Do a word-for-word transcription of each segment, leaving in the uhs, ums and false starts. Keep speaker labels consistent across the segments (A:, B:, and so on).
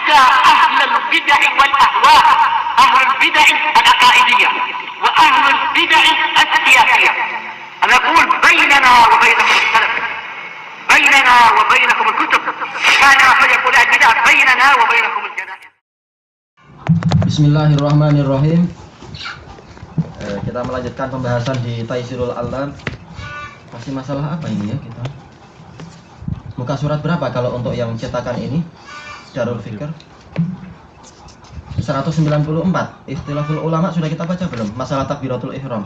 A: حتى أهل البدع والأهواء، أهل البدع العقائدية وأهل البدع السياسية. أنا أقول بيننا وبينكم السلف، بيننا وبينكم الكتب، كان فيقول البدع بيننا وبينكم الجنائز.
B: Bismillahirrahmanirrahim. Eh, kita melanjutkan pembahasan di Taisirul Alam. Masih masalah apa ini ya kita? Muka surat berapa kalau untuk yang cetakan ini? Darul Fikr seratus sembilan puluh empat. Ikhtilaful ulama sudah kita baca belum? Masalah takbiratul ihram.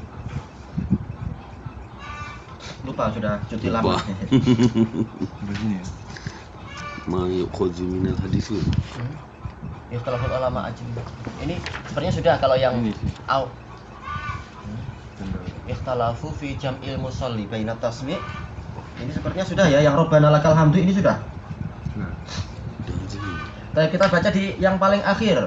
B: Lupa sudah cuti lama.
C: Begini ya. Ma yukhadhu minal haditsu.
B: Ikhtilaful ulama aja. Ini sebenarnya sudah kalau yang
C: ini sih.
B: Au. Ikhtalafu fi jam'il musalli baina tasmi'. Ini sepertinya sudah ya, yang Rabbana lakal hamdu ini sudah.
C: Nah.
B: Nah, kita baca di yang paling akhir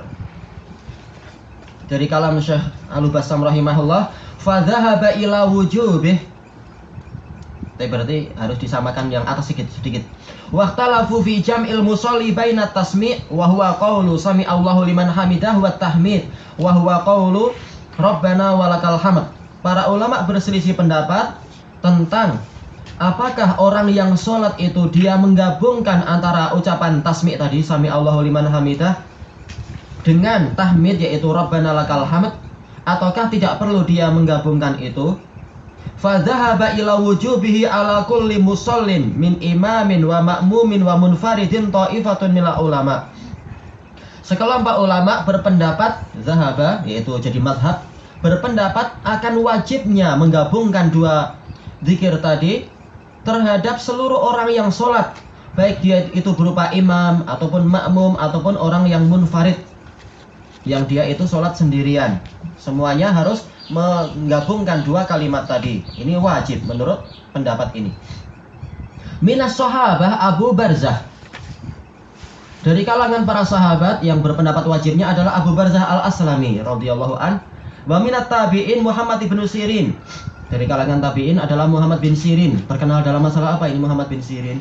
B: dari kalam Syekh Al-Bassam rahimahullah, fa dhahaba ila wujubih. Tapi berarti harus disamakan yang atas sedikit sedikit. Waqtalafu fi jam'il musalli baina tasmi' wa huwa qaulu sami Allahu liman hamidah wa tahmid wa huwa qaulu Rabbana walakal hamd. Para ulama berselisih pendapat tentang apakah orang yang sholat itu dia menggabungkan antara ucapan tasmi' tadi sami Allahu liman hamidah dengan tahmid yaitu Rabbana lakal hamd, ataukah tidak perlu dia menggabungkan itu? Fadhahaba ila wujubihi ala kulli musallin min imamin wa ma'mumin wa munfaridin ta'ifatun minal ulama. Sekelompok ulama berpendapat zahaba yaitu jadi mazhab berpendapat akan wajibnya menggabungkan dua zikir tadi terhadap seluruh orang yang sholat, baik dia itu berupa imam ataupun makmum ataupun orang yang munfarid, yang dia itu sholat sendirian. Semuanya harus menggabungkan dua kalimat tadi. Ini wajib menurut pendapat ini. Minas sahabah Abu Barzah. Dari kalangan para sahabat yang berpendapat wajibnya adalah Abu Barzah Al-Aslami radhiyallahu an. Wa minat tabi'in Muhammad bin Sirin. Dari kalangan tabi'in adalah Muhammad bin Sirin. Terkenal dalam masalah apa ini Muhammad bin Sirin?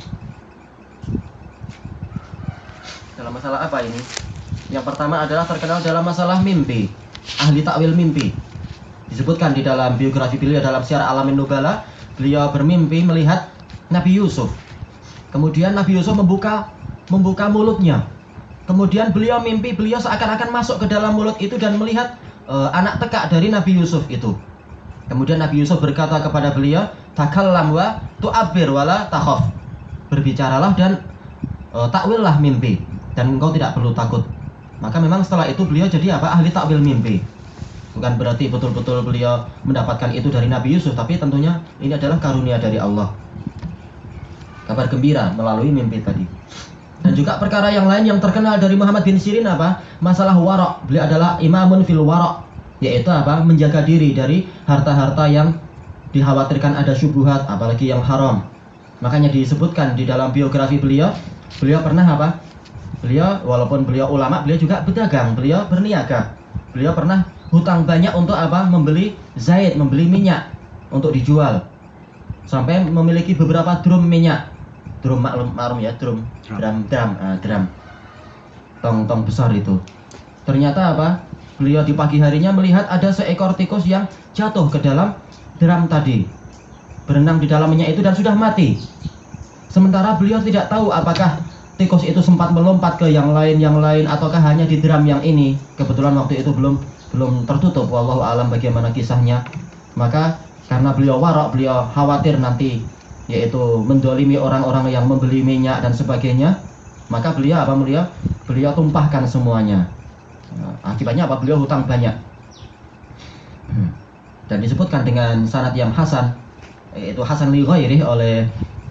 B: Dalam masalah apa ini? Yang pertama adalah terkenal dalam masalah mimpi. Ahli takwil mimpi. Disebutkan di dalam biografi beliau dalam Syiar Alamin Nubala, beliau bermimpi melihat Nabi Yusuf. Kemudian Nabi Yusuf membuka membuka mulutnya. Kemudian beliau mimpi beliau seakan-akan masuk ke dalam mulut itu dan melihat uh, anak tekak dari Nabi Yusuf itu. Kemudian Nabi Yusuf berkata kepada beliau, takallam wa tu'abbir wala takhaf. Berbicaralah dan uh, takwillah mimpi dan engkau tidak perlu takut. Maka memang setelah itu beliau jadi apa? Ahli takwil mimpi. Bukan berarti betul-betul beliau mendapatkan itu dari Nabi Yusuf, tapi tentunya ini adalah karunia dari Allah. Kabar gembira melalui mimpi tadi. Dan juga perkara yang lain yang terkenal dari Muhammad bin Sirin apa? Masalah wara'. Beliau adalah imamun fil wara', yaitu apa? Menjaga diri dari harta-harta yang dikhawatirkan ada syubhat, apalagi yang haram. Makanya disebutkan di dalam biografi beliau, beliau pernah apa? Beliau walaupun beliau ulama, beliau juga berdagang, beliau berniaga. Beliau pernah hutang banyak untuk apa? Membeli zait, membeli minyak untuk dijual. Sampai memiliki beberapa drum minyak. Drum maklum maklum ya, drum, drum, drum, uh, drum. Tong-tong besar itu. Ternyata apa? Beliau di pagi harinya melihat ada seekor tikus yang jatuh ke dalam drum tadi. Berenang di dalam minyak itu dan sudah mati. Sementara beliau tidak tahu apakah tikus itu sempat melompat ke yang lain yang lain ataukah hanya di drum yang ini. Kebetulan waktu itu belum belum tertutup, wallahu alam bagaimana kisahnya. Maka karena beliau warok, beliau khawatir nanti yaitu mendolimi orang-orang yang membeli minyak dan sebagainya, maka beliau apa beliau beliau tumpahkan semuanya. Nah, akibatnya apa? Beliau hutang banyak. Dan disebutkan dengan sanad yang hasan, yaitu hasan li ghairihi oleh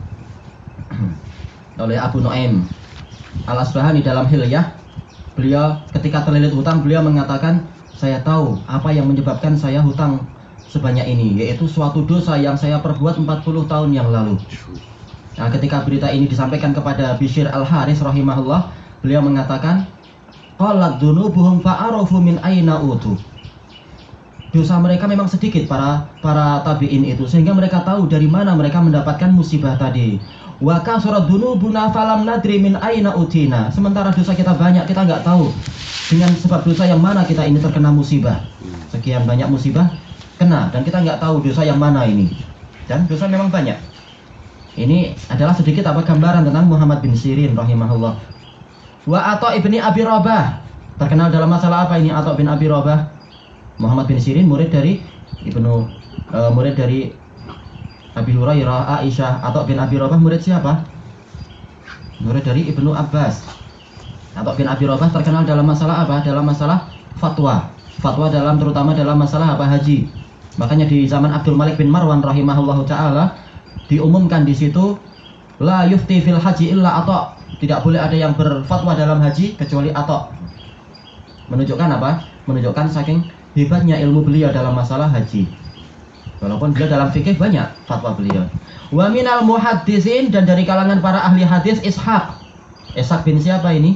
B: oleh Abu Nuaim Al-Asbahani dalam Hilyah. Beliau ketika terlilit hutang, beliau mengatakan, saya tahu apa yang menyebabkan saya hutang sebanyak ini, yaitu suatu dosa yang saya perbuat empat puluh tahun yang lalu. Nah, ketika berita ini disampaikan kepada Bishr Al-Haris rahimahullah, beliau mengatakan, qalat dzunubuhum fa'arafu min aina utu. Dosa mereka memang sedikit para para tabi'in itu, sehingga mereka tahu dari mana mereka mendapatkan musibah tadi. Wa kasrat dzunubuna falam nadri min aina utina. Sementara dosa kita banyak, kita nggak tahu dengan sebab dosa yang mana kita ini terkena musibah. Sekian banyak musibah kena dan kita nggak tahu dosa yang mana ini. Dan dosa memang banyak. Ini adalah sedikit apa gambaran tentang Muhammad bin Sirin rahimahullah. Wa Atha ibni Abi Rabah. Terkenal dalam masalah apa ini Atha bin Abi Rabah? Muhammad bin Sirin murid dari Ibnu uh, murid dari Abi Hurairah, Aisyah. Atha bin Abi Rabah murid siapa? Murid dari Ibnu Abbas. Atha bin Abi Rabah terkenal dalam masalah apa? Dalam masalah fatwa. Fatwa dalam terutama dalam masalah apa? Haji. Makanya di zaman Abdul Malik bin Marwan rahimahullahu taala diumumkan di situ la yufti fil haji illa Atha. Tidak boleh ada yang berfatwa dalam haji kecuali Atha. Menunjukkan apa? Menunjukkan saking hebatnya ilmu beliau dalam masalah haji. Walaupun beliau dalam fikih banyak fatwa beliau. Wa minal muhaddisin, dan dari kalangan para ahli hadis Ishaq. Ishaq bin siapa ini?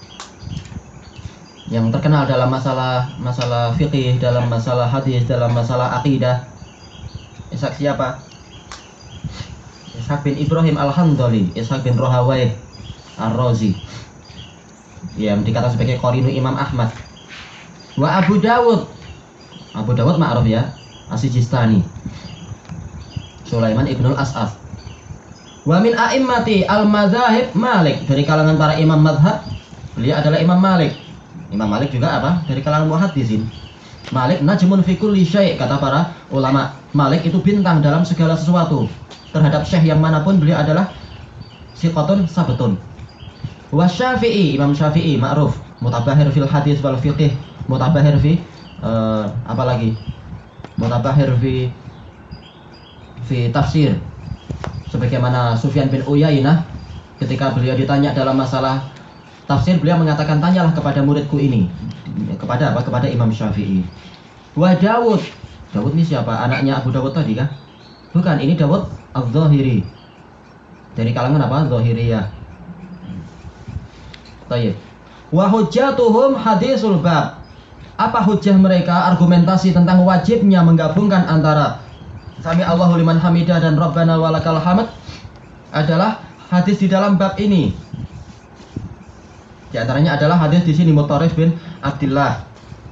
B: Yang terkenal dalam masalah masalah fikih, dalam masalah hadis, dalam masalah akidah. Ishaq siapa? Ishaq bin Ibrahim Al-Handali, Ishaq bin Rahawayh Ar-Razi, yang dikatakan sebagai qarinu Imam Ahmad. Wa Abu Dawud, Abu Dawud ma'ruf ya, As-Sijistani, Sulaiman ibnul As'af. Wa min a'immati al-madzahib Malik, dari kalangan para imam madhab beliau adalah Imam Malik. Imam Malik juga apa? Dari kalangan muhaddisin. Malik najmun fi kulli syai', kata para ulama. Malik itu bintang dalam segala sesuatu. Terhadap syekh yang manapun beliau adalah siqatun sabtun. Wa Syafi'i, Imam Syafi'i ma'ruf, mutabahir fil hadis wal fiqh, mutabahir fi uh, apa lagi? Mutabahir fi fi tafsir. Sebagaimana Sufyan bin Uyainah ketika beliau ditanya dalam masalah tafsir, beliau mengatakan tanyalah kepada muridku ini. Kepada apa? Kepada Imam Syafi'i. Wa Dawud. Dawud ini siapa? Anaknya Abu Dawud tadi kah? Bukan, ini Dawud Az-Zahiri. Dari kalangan apa? Zahiriyah. Baik. Wa hujjatuhum hadisul bab. Apa hujjah mereka? Argumentasi tentang wajibnya menggabungkan antara Sami Allahu liman hamidah dan Rabbana walakal hamd adalah hadis di dalam bab ini. Di antaranya adalah hadis di sini Mutarrif bin Abdullah.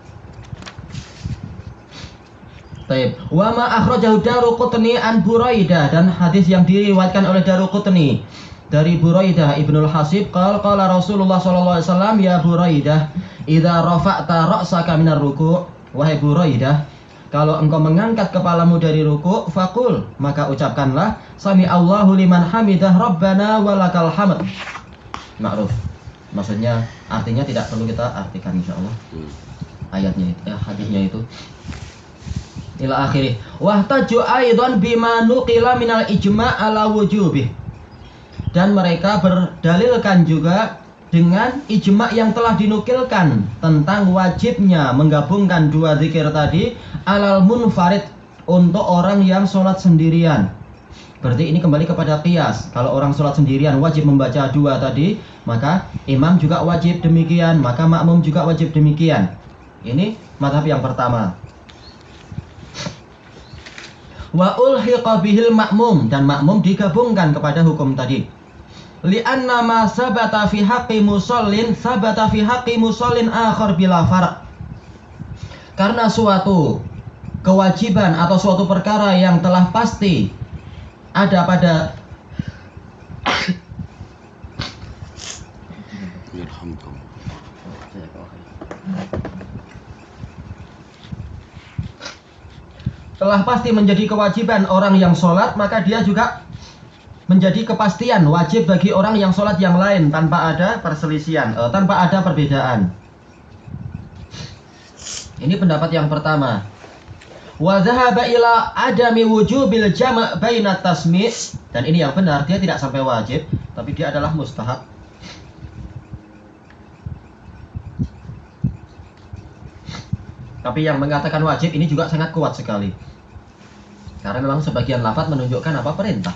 B: Baik. Wa ma akhrajahu Daruqutni an Buraidah, dan hadis yang diriwayatkan oleh Daruqutni dari Buraidah ibnul Hasib qala qala Rasulullah sallallahu alaihi wasallam ya Buraidah idza rafa'ta ra'saka minar ruku', wahai Buraidah, kalau engkau mengangkat kepalamu dari ruku', faqul, maka ucapkanlah sami Allahu liman hamidah Rabbana walakal hamd. Ma'ruf. Maksudnya artinya tidak perlu kita artikan insyaallah. Ayatnya itu, ya, hadisnya itu. Ila akhirih. Wahtaju aidan bima nuqila minal ijma' ala wujubih. Dan mereka berdalilkan juga dengan ijma' yang telah dinukilkan tentang wajibnya menggabungkan dua zikir tadi alal munfarid, untuk orang yang sholat sendirian. Berarti ini kembali kepada qiyas. Kalau orang sholat sendirian wajib membaca dua tadi, maka imam juga wajib demikian, maka makmum juga wajib demikian. Ini mazhab yang pertama. Wa ulhiqa bihil makmum, dan makmum digabungkan kepada hukum tadi. Li'anna ma sabata fi haqqi musallin sabata fi haqqi musallin akhar bila farq. Karena suatu kewajiban atau suatu perkara yang telah pasti ada pada telah pasti menjadi kewajiban orang yang sholat, maka dia juga menjadi kepastian wajib bagi orang yang sholat yang lain tanpa ada perselisihan, eh, tanpa ada perbedaan. Ini pendapat yang pertama. Wa dhahaba ila adami wujubil jama' baina tasmi', dan ini yang benar, dia tidak sampai wajib, tapi dia adalah mustahab. Tapi yang mengatakan wajib ini juga sangat kuat sekali. Karena memang sebagian lafaz menunjukkan apa? Perintah.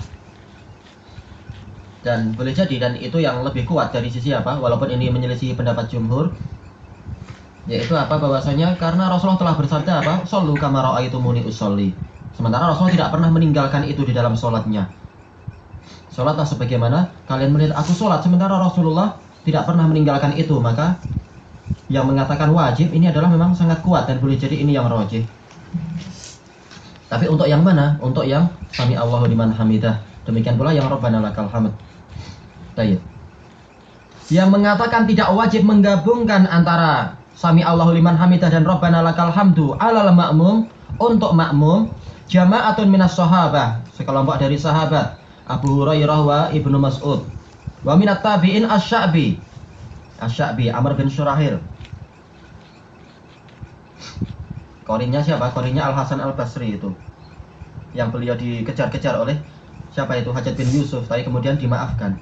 B: Dan boleh jadi, dan itu yang lebih kuat dari sisi apa? Walaupun ini menyelisih pendapat jumhur, yaitu apa? Bahwasanya karena Rasulullah telah bersabda apa? Shollu kama ra'aitumuni usolli. Sementara Rasulullah tidak pernah meninggalkan itu di dalam sholatnya. Sholatlah sebagaimana kalian melihat aku sholat. Sementara Rasulullah tidak pernah meninggalkan itu. Maka yang mengatakan wajib ini adalah memang sangat kuat dan boleh jadi ini yang rajih. Tapi untuk yang mana? Untuk yang sami Allahu liman hamidah. Demikian pula yang Rabbana lakal hamd. Baik. Yang mengatakan tidak wajib menggabungkan antara sami Allahu liman hamidah dan Rabbana lakal hamdu alal ma'mum, untuk makmum, jama'atun minas sahabah, sekelompok dari sahabat, Abu Hurairah wa Ibnu Mas'ud, wa minat tabi'in asy-Sya'bi, asy-Sya'bi Amr bin Syurahil. Korinnya siapa? Korinnya Al Hasan Al Basri itu, yang beliau dikejar-kejar oleh siapa itu? Hajjaj bin Yusuf, tapi kemudian dimaafkan.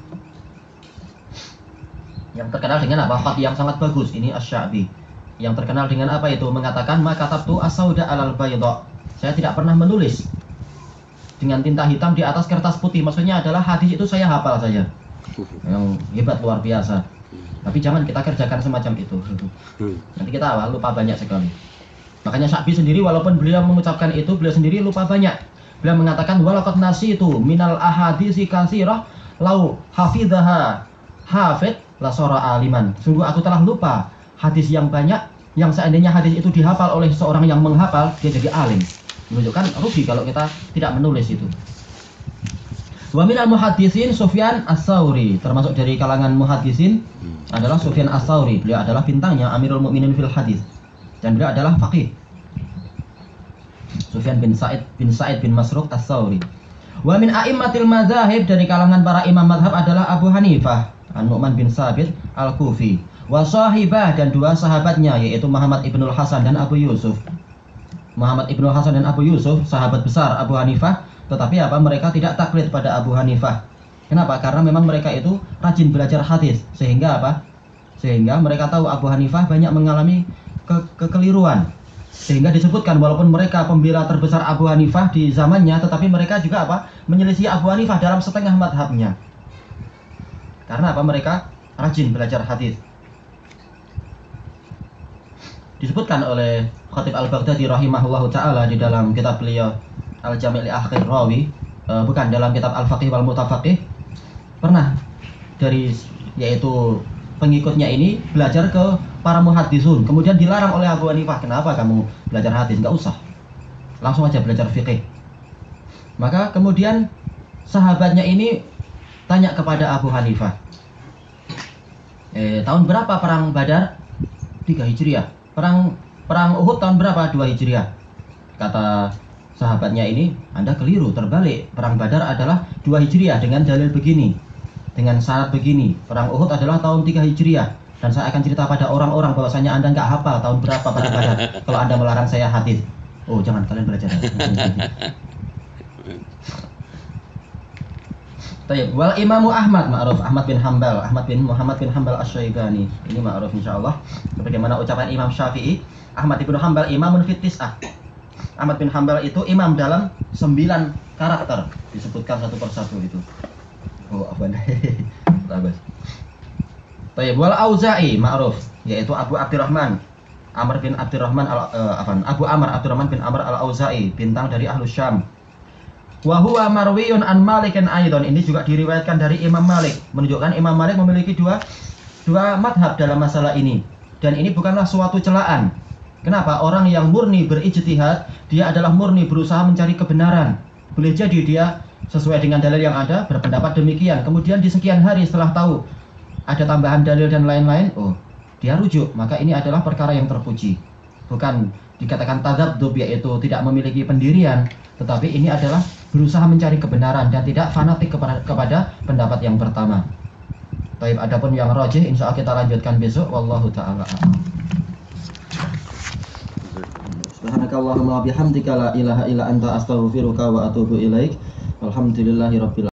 B: Yang terkenal dengan apa? Khat yang sangat bagus. Ini asy-Sya'bi. Yang terkenal dengan apa itu? Mengatakan maka katabtu as-sauda alal bayda. Saya tidak pernah menulis dengan tinta hitam di atas kertas putih. Maksudnya adalah hadis itu saya hafal saja. Yang hebat luar biasa. Tapi jangan kita kerjakan semacam itu. Nanti kita lupa banyak sekali. Makanya Sya'bi sendiri walaupun beliau mengucapkan itu, beliau sendiri lupa banyak. Beliau mengatakan walaqad nasitu minal ahaditsi katsirah lau hafidhaha hafid la sora aliman. Sungguh aku telah lupa hadis yang banyak yang seandainya hadis itu dihafal oleh seorang yang menghafal, dia jadi alim. Menunjukkan rugi kalau kita tidak menulis itu. Wa minal muhaddisin Sufyan Ats-Tsauri, termasuk dari kalangan muhaddisin adalah Sufyan Ats-Tsauri. Beliau adalah bintangnya Amirul Mukminin fil hadis dan beliau adalah faqih. Sufyan bin Sa'id bin Sa'id bin Masruq Ats-Tsauri. Wa min a'immatil madzahib, dari kalangan para imam mazhab adalah Abu Hanifah An-Nu'man bin Sabit Al-Kufi, wa sahibah, dan dua sahabatnya yaitu Muhammad Ibnul Hasan dan Abu Yusuf. Muhammad Ibnul Hasan dan Abu Yusuf sahabat besar Abu Hanifah, tetapi apa? Mereka tidak taklid pada Abu Hanifah. Kenapa? Karena memang mereka itu rajin belajar hadis, sehingga apa? Sehingga mereka tahu Abu Hanifah banyak mengalami ke kekeliruan. Sehingga disebutkan walaupun mereka pembela terbesar Abu Hanifah di zamannya, tetapi mereka juga apa? Menyelisih Abu Hanifah dalam setengah madhabnya. Karena apa? Mereka rajin belajar hadis. Disebutkan oleh Khatib Al-Baghdadi rahimahullahu taala di dalam kitab beliau Al-Jami' li Akhir Rawi, e, bukan dalam kitab Al-Faqih wal Mutafaqih, pernah dari yaitu pengikutnya ini belajar ke para muhaddisun, kemudian dilarang oleh Abu Hanifah. Kenapa kamu belajar hadis? Enggak usah, langsung aja belajar fikih. Maka kemudian sahabatnya ini tanya kepada Abu Hanifah, eh, tahun berapa perang Badar? tiga Hijriah. Perang perang Uhud tahun berapa? dua Hijriah. Kata sahabatnya ini, Anda keliru, terbalik. Perang Badar adalah dua Hijriah dengan dalil begini, dengan syarat begini. Perang Uhud adalah tahun tiga Hijriah. Dan saya akan cerita pada orang-orang bahwasanya Anda nggak hafal tahun berapa perang Badar kalau Anda melarang saya hadis. Oh, jangan, kalian belajar. Tayyib. Wal Imamu Ahmad ma'ruf Ahmad bin Hambal, Ahmad bin Muhammad bin Hambal Asy-Syaibani. Ini ma'ruf insyaallah. Sebagaimana ucapan Imam Syafi'i, Ahmad bin Hambal imamun fit tis'ah. Ahmad bin Hambal itu imam dalam sembilan karakter. Disebutkan satu persatu itu. Oh, apa nih? Bagus. Tayyib. Wal Auza'i ma'ruf, yaitu Abu Abdurrahman Amr bin Abdurrahman al uh, afan, Abu Amr Abdurrahman bin Amr Al-Auza'i, bintang dari Ahlus Syam. Wa huwa marwiyun an Malikin aidon. Ini juga diriwayatkan dari Imam Malik, menunjukkan Imam Malik memiliki dua dua madhab dalam masalah ini. Dan ini bukanlah suatu celaan. Kenapa? Orang yang murni berijtihad, dia adalah murni berusaha mencari kebenaran. Boleh jadi dia sesuai dengan dalil yang ada berpendapat demikian. Kemudian di sekian hari setelah tahu ada tambahan dalil dan lain-lain, oh, dia rujuk. Maka ini adalah perkara yang terpuji. Bukan dikatakan tadzabdzub, yaitu tidak memiliki pendirian, tetapi ini adalah berusaha mencari kebenaran dan tidak fanatik kepada, kepada pendapat yang pertama. Baik, adapun yang rajih insya Allah kita lanjutkan besok. Wallahu ta'ala a'lam. Subhanakallahumma wa bihamdika la ilaha illa anta astaghfiruka wa atubu ilaik. Alhamdulillahirabbil